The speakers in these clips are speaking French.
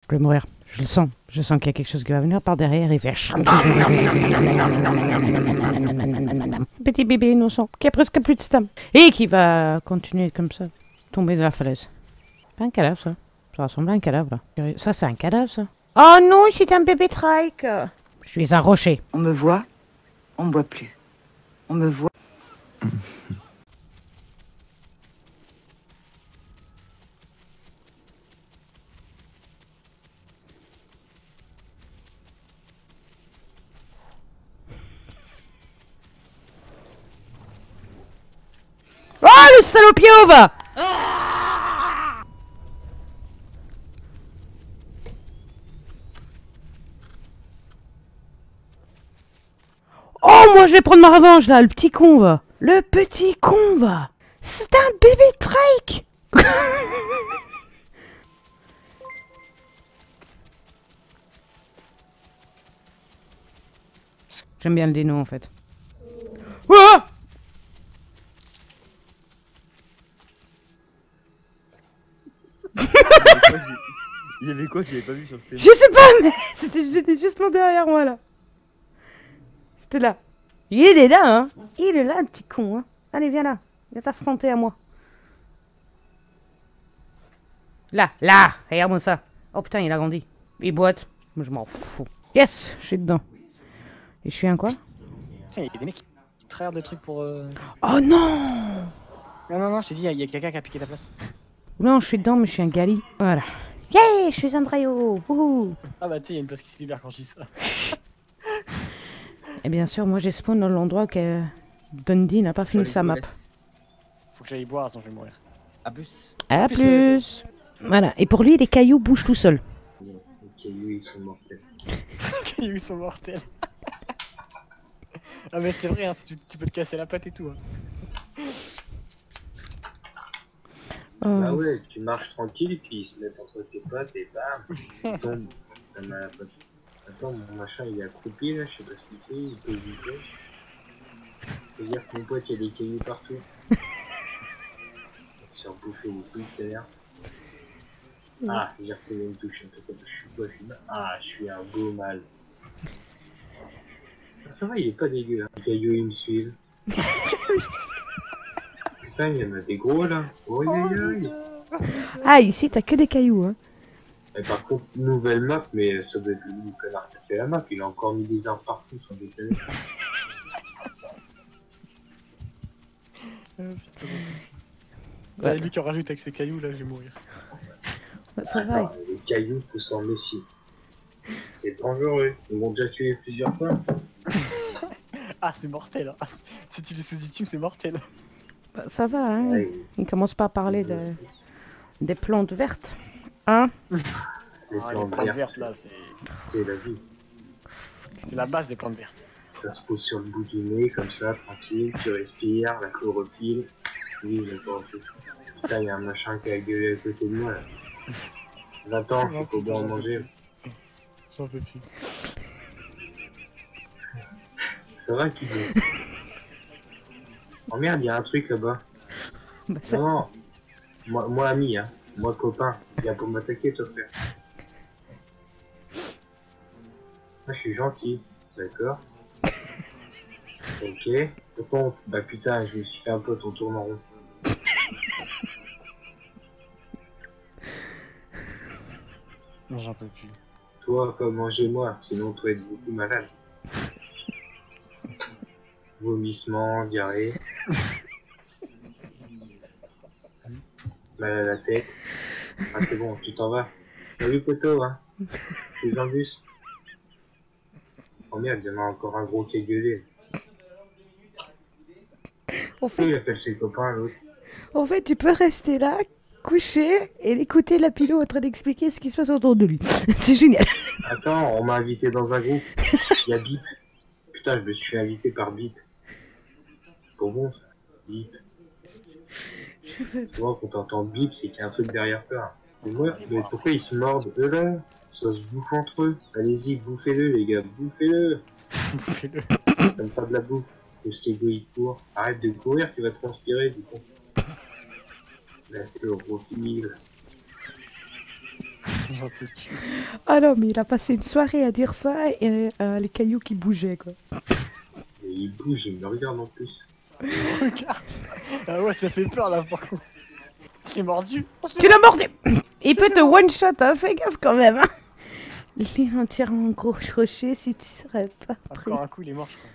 Je vais mourir. Je le sens. Je sens qu'il y a quelque chose qui va venir par derrière et faire... Petit bébé innocent qui a presque plus de stam. Et qui va continuer comme ça. Tomber de la falaise. Pas un cadavre, ça. Ça ressemble à un cadavre, là. Ça, c'est un cadavre, ça. Oh non, c'est un bébé trike. Je suis un rocher. On me voit, on me voit plus. On me voit. Oh, le salopio va. Oh, moi, je vais prendre ma revanche, là. Le petit con va. Le petit con va. C'est un bébé trike. J'aime bien le déno, en fait. Oh, Il y avait quoi que j'avais pas vu sur le film? je sais pas, mais c'était justement derrière moi, là. C'était là. Il est là, hein. Il est là, le petit con, hein. Allez, viens là. Viens t'affronter à moi. Là, là. Regarde-moi ça. Oh putain, il a grandi. Il boite. Moi, je m'en fous. Yes, je suis dedans. Et je suis un quoi? Tiens, il y a des mecs qui trahirent de trucs pour... Oh non. Non, je t'ai dit, il y a quelqu'un qui a piqué ta place. Non, je suis dedans, mais je suis un gali. Voilà. Yeah, je suis un Drayo. Wouhou. Ah bah tu sais, il y a une place qui se libère quand je dis ça. Et bien sûr, moi, j'ai spawn dans l'endroit que Dundee n'a pas fini sa map. Faut que j'aille boire, sinon je vais mourir. A plus. À plus, plus. Voilà. Et pour lui, les cailloux bougent tout seuls. Les cailloux, ils sont mortels. Les cailloux sont mortels. Ah mais c'est vrai, hein, si tu peux te casser la patte et tout. Hein. Oh. Bah ouais, tu marches tranquille, puis ils se mettent entre tes pattes et bam, ils tombent. Ça m'a pas... Attends, mon machin il est accroupi là, je sais pas ce qu'il fait, il peut vivre. Faut dire que mon pote il y a des cailloux partout. Il se faire bouffer les couilles tout à l'heure. Ah, j'ai refait une touche, un peu comme je suis quoi, je suis mal. Ah, je suis un beau mal. Ah, ça va, il est pas dégueu, hein. Les cailloux ils me suivent. Putain, il y en a des gros là. Oh, aïe. Ah, ici, t'as que des cailloux, hein. Et par contre, nouvelle map, mais ça doit être le connard qui a fait la map, il a encore mis des arbres partout sans déconner. Ouais. Lui qui en rajoute avec ses cailloux, là, je vais mourir. Ça va. Attends, les cailloux, faut s'en méfier. C'est dangereux, ils m'ont déjà tué plusieurs fois. Ah, c'est mortel. Hein. Si tu les sous-estimes, c'est mortel. Bah, ça va, hein. Ouais, Il commence pas à parler des plantes vertes. Hein? les Ah, les plantes plantes vertes, vertes, là, c'est la vie. c'est la base des plantes vertes. Ça se pose sur le bout du nez, comme ça, tranquille, tu respires, la chlorophylle. Oui, j'ai pas fait. Putain, il y a un machin qui a gueulé à côté de moi là. Va-t'en, je suis pas bon à manger. J'en peux plus. Ça va, qui dit? Oh merde, il y a un truc là-bas. Bah, ça... Non, moi ami, hein. Moi copain, viens pour m'attaquer toi frère. Moi je suis gentil, d'accord. Ok, bon, bah putain, je me suis fait un peu ton tourne en rond. Non, j'en peux plus. Toi, pas manger moi, sinon toi être beaucoup malade. Vomissement, diarrhée. Mal à la tête. Ah c'est bon, tu t'en vas. Salut poteau, hein. Je suis en bus. Oh merde, il y en a encore un gros qui a gueulé. En Il fait, appelle ses copains l'autre. tu peux rester là, couché, et écouter la pilot en train d'expliquer ce qui se passe autour de lui. C'est génial. Attends, on m'a invité dans un groupe. Il y a Bip. Putain, je me suis fait inviter par Bip. Pour bon ça. Bip. Souvent quand t'entends Bip, c'est qu'il y a un truc derrière toi. Et moi, mais pourquoi ils se mordent eux là? Ça se bouffe entre eux. Allez-y, bouffez-le les gars, bouffez-le. Fais-le. Ça me fait de la bouffe. Le stégo il court. Arrête de courir, tu vas transpirer du coup. La chlorophylle. J'en peux plus. Ah non, mais il a passé une soirée à dire ça et les cailloux qui bougeaient, quoi. Et il bouge, il me regarde en plus. Regarde. Ah ouais, ça fait peur là par contre. Tu l'as mordu. Tu l'as mordé. Il peut te one-shot, hein, fais gaffe quand même. Hein. Il en tire un gros crochet si tu serais pas prêt. Encore un coup, il est mort, je crois.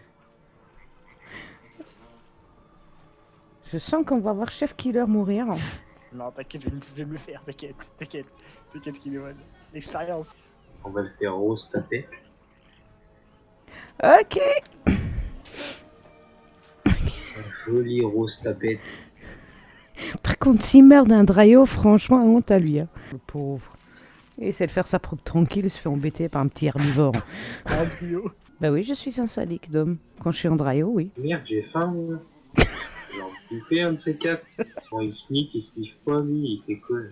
Je sens qu'on va voir Chef Killer mourir. Non, t'inquiète, je vais me le faire, t'inquiète, t'inquiète. T'inquiète qu'il est bon. L'expérience. On va le faire rose tapette. Ok. Un joli rose tapette. Par contre, s'il meurt d'un draillot, franchement, honte à lui. Hein. Le pauvre. Il essaie de faire sa propre tranquille, il se fait embêter par un petit herbivore. Un trio. Bah oui, je suis un sadique d'homme. Quand je suis en draillot, oui. Merde, j'ai faim, moi. J'ai envie de bouffer un de ces quatre. Quand il sneak, il sniffe pas, lui, il fait cool.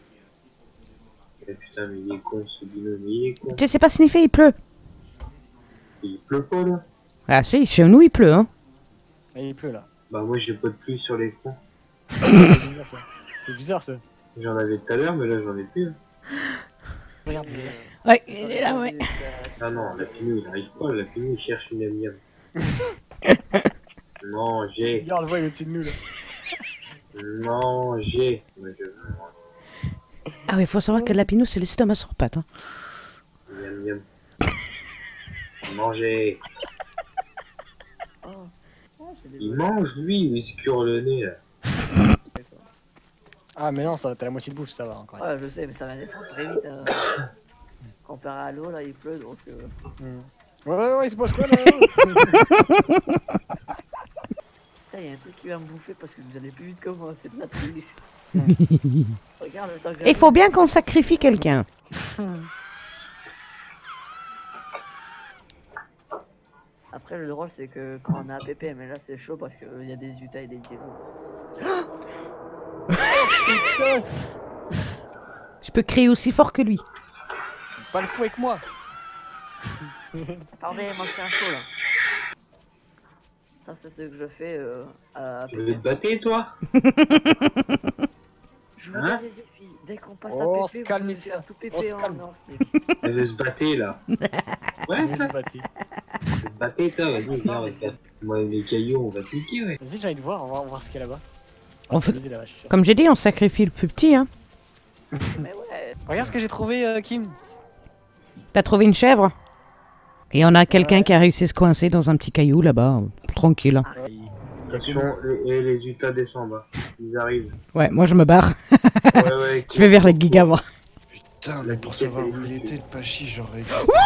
Eh putain, mais il est con, ce binôme, il est con. Tu sais pas sniffer, il pleut. Il pleut pas, là. Ah si, chez nous, il pleut, hein. Ah, il pleut là. Bah moi, j'ai pas de pluie sur l'écran. C'est bizarre ça. C'est bizarre ça. J'en avais tout à l'heure, mais là, j'en ai plus. Hein. Regarde, il est là. Ouais, il est là, ouais. Ah non, la pinou, il arrive pas. La pinou, il cherche une miam. Manger, Regarde, le voit, il est au-dessus de nous là. manger. Moi, je veux Ah oui, faut savoir que la pinou, c'est l'estomac sur pattes. Hein. miam miam. Manger. Il mange, lui, ou il se cure le nez, là. Ah, mais non, ça va, t'as la moitié de bouche, ça va encore. Ouais, je sais, mais ça va descendre très vite. Comparé à l'eau, là, il pleut, donc... Ouais, il se passe quoi là? Putain, y a un truc qui va me bouffer parce que vous allez plus vite que moi, c'est de la triche. Regarde le temps que Il faut bien qu'on sacrifie quelqu'un. Après, le drôle, c'est que quand on a APP, mais là, c'est chaud parce qu'il y a des Utah et des Diego. Je peux crier aussi fort que lui. Pas le fou avec moi. Attendez, moi, je fais un saut, là. Ça, c'est ce que je fais à Tu veux te battre, toi? Je vous Hein donne des défis. Dès qu'on passe Oh, à se PP, calme, vous me ici, faire tout PP on se en calme. stick. Elle veut se battre, là. Ouais, Vous ça. se battez. Se battre, toi, vas-y, viens, on va se battre. Moi, les cailloux, on va piquer, ouais. Vas-y, j'ai envie de voir, on va voir ce qu'il y a là-bas. On fait- s'amuser, la vache. Comme j'ai dit, on sacrifie le plus petit. Hein. Mais ouais. Regarde ce que j'ai trouvé, Kim. T'as trouvé une chèvre? Et on a quelqu'un Ouais. qui a réussi à se coincer dans un petit caillou là-bas. Tranquille. Hein. Attention, les Utah descendent, hein. Ils arrivent. Ouais, moi je me barre. Ouais, ouais. Je vais vers les gigavores. Putain, La mais pour piquette, savoir elle est où il piquée. était, le Pachi, j'aurais...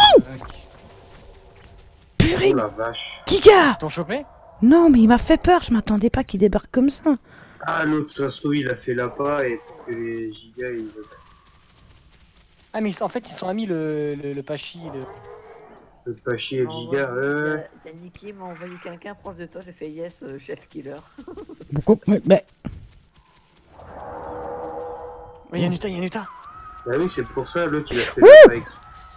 Purée, Oh la vache. giga! T'ont chopé? Non, mais il m'a fait peur. Je m'attendais pas qu'il débarque comme ça. Ah, l'autre, ça se trouve, il a fait l'appât et pour que les gigas, ils attaquent. Ah, mais en fait, ils sont amis, le Pachi. Le Pachi et le giga, Y'a Niki m'a envoyé quelqu'un proche de toi, j'ai fait yes, chef killer. Beaucoup. Mais Ouais, y'a Nuta, y'a Nuta. Bah oui, c'est pour ça, l'autre, il a fait l'appât exprès.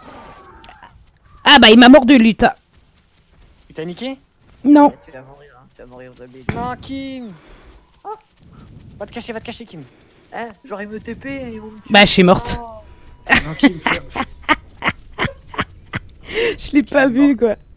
ah bah il m'a mordu lui. Il t'a niqué? Non. Tu vas mourir, hein, tu vas mourir de bébé. Non, Kim. Va te cacher, Kim. Hein, genre ils me TP, ils vont me tuer. Bah je suis morte. Oh. Tranquille, Je l'ai pas vu quoi.